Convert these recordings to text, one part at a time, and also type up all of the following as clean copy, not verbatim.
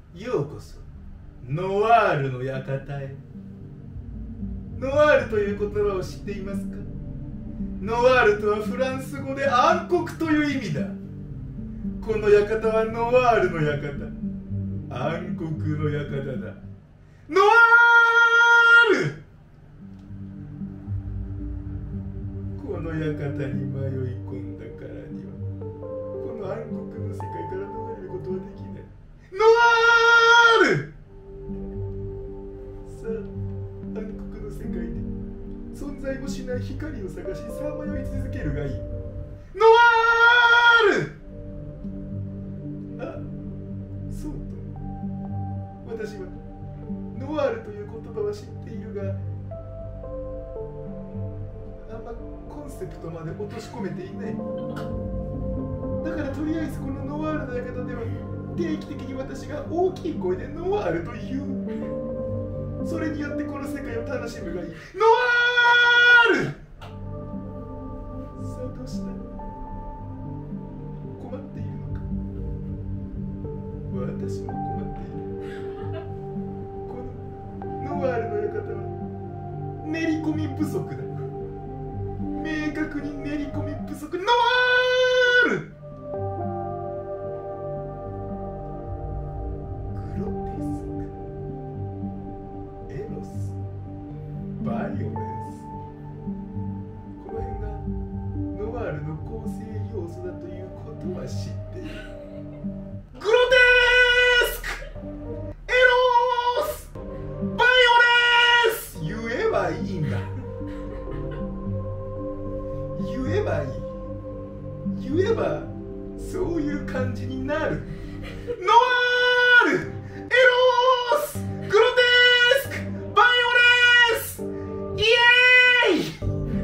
ようこそノワールの館へ。ノワールという言葉を知っていますか？ノワールとはフランス語で暗黒という意味だ。この館はノワールの館、暗黒の館だ。ノワール！この館に迷い込んだからには、この暗黒の世界から逃れることはできない。ノワール！さあ、暗黒の世界で存在もしない光を探し、さまよい続けるがいい。ノワール！あ、そうと。私はノワールという言葉は知っているが、あんまコンセプトまで落とし込めていない。だからとりあえずこのノワールの館では定期的に私が大きい声でノワールと言う。それによってこの世界を楽しむがいい。ノワール！さあどうした？困っているのか？私も困っている。このノワールの館は練り込み不足だ。明確に練り込み不足。ノワール！グロテスク、エロス、バイオレンス。この辺がノワールの構成要素だということは知っている。グロテスク、エロス、バイオレンス！言えばいいんだ。言えばいい。言えばそういう感じになる。ノワール、エロス、グロテスク、バイオレンス！イエーイ！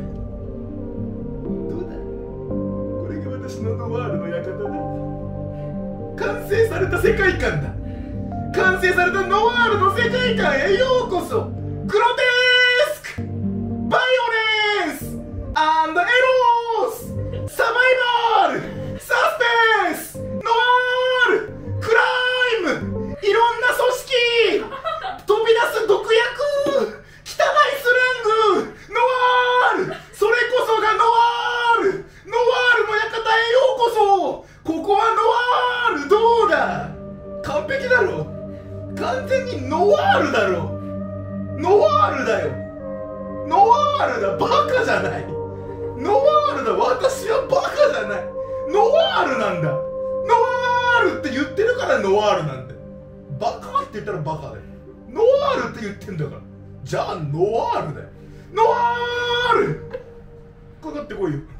どうだ？これが私のノワールの館だ。完成された世界観だ。完成されたノワールの世界観へようこそ。グロテスク、バイオレンス&エロス、サバイバル、サスペンス、ノワール、クライム、いろんな組織、飛び出す毒薬、汚いスラング、ノワール、それこそがノワール、ノワールの館へようこそ。ここはノワール。どうだ？完璧だろ。完全にノワールだろ。ノワールだよ。ノワールだ。バカじゃない。ノワールだ。私はバカじゃない。ノワールなんだ。ノワールって言ってるからノワールなんだよ。バカって言ったらバカだよ。ノワールって言ってんだから。じゃあノワールだよ。ノワール！かかってこいよ。